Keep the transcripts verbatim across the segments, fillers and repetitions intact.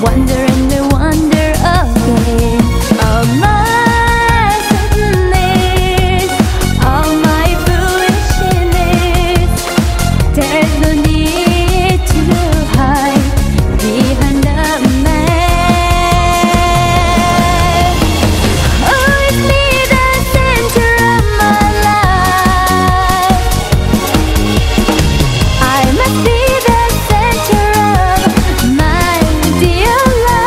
wonder and I wonder again. All my sadness, all my foolishness, there's no need to hide behind the mask. Always be the center of my life. I must be the center of my dear life.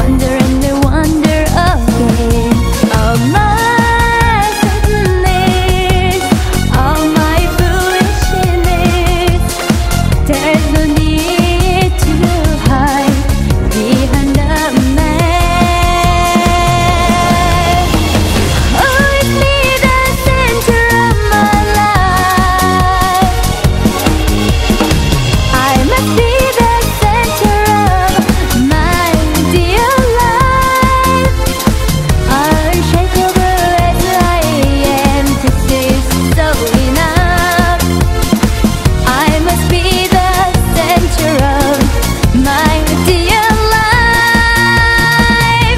wonder and I wonder again. All my sadness, all my foolishness, there's no need to hide behind the mask. Oh, it's me, the center of my life. I must be the center of my dear life. Unshakable as I am, this is so enough. I must be the center of my dear life.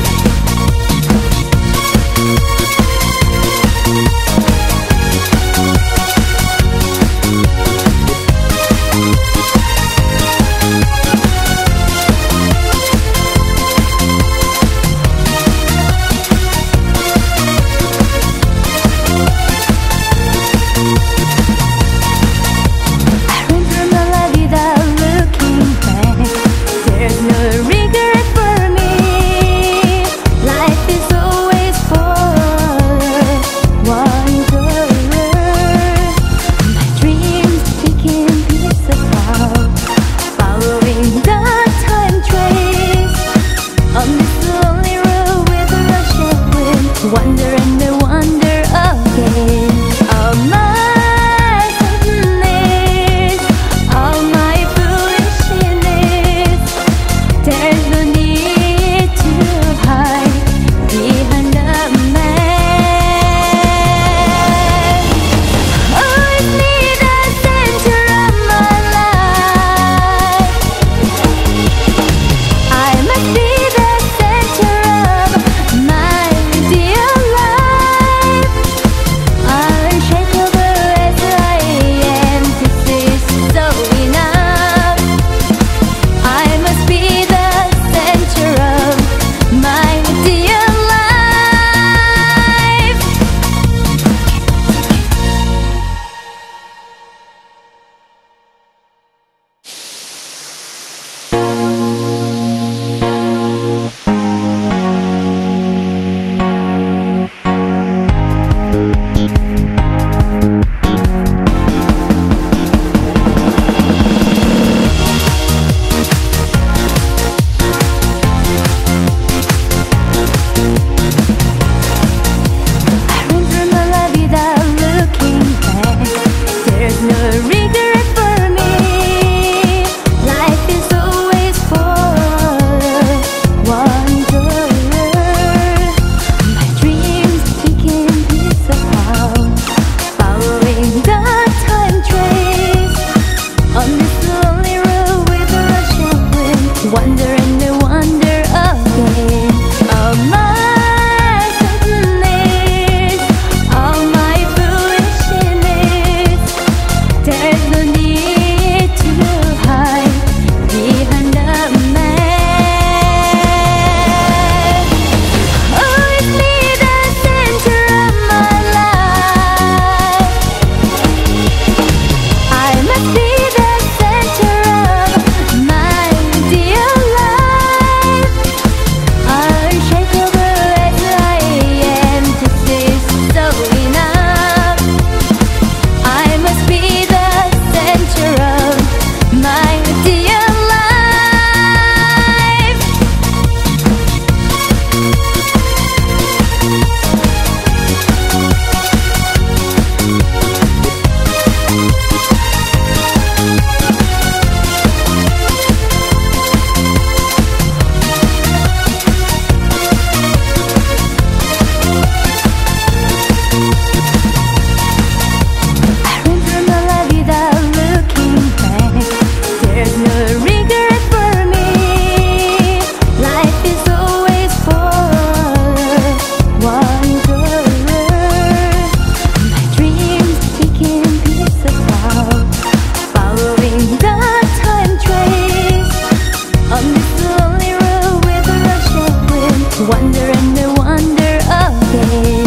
I run through my life without looking back. There's no regret for me. Life is always forward, wonder. My dreams became piece of cloud, following the time trace on this lonely road with a rush of wind. Wonder and I wonder again. All my sadness, all my foolishness, there's no need to hide behind the mask. Oh, it's me, the center of my life. I must be the center of my dear life. Unshakable as I am, this is so enough. I must be the center of my dear life. I run through my life without looking back. There's no regret for me. Life is always forward, wonder. My dreams became piece of cloud, following the time trace on this lonely road with a rush of wind. Wonder and I wonder again. All my sadness, all my foolishness, there's no need to hide behind the mask. Oh, it's me, the center of my life. I must be the center of my dear life. Unshakable as I am, this is so enough. I must be the center of my dear life. I run through my life without looking back. There's no regret for me. Life is always forward, wonder. My dreams became piece of cloud, following the time trace on this lonely road with a rush of wind. Wonder and I wonder again.